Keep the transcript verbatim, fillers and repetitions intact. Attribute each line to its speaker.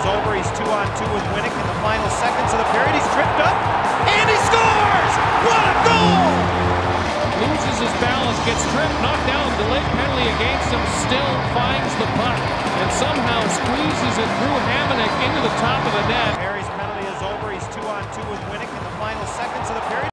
Speaker 1: over. He's two on two with Winnick in the final seconds of the period. He's tripped up, and he scores! What a goal!
Speaker 2: Loses his balance, gets tripped, knocked down, delayed penalty against him, still finds the puck, and somehow squeezes it through Hamonic into the top of the net.
Speaker 1: Harry's penalty is over. He's two on two with Winnick in the final seconds of the period.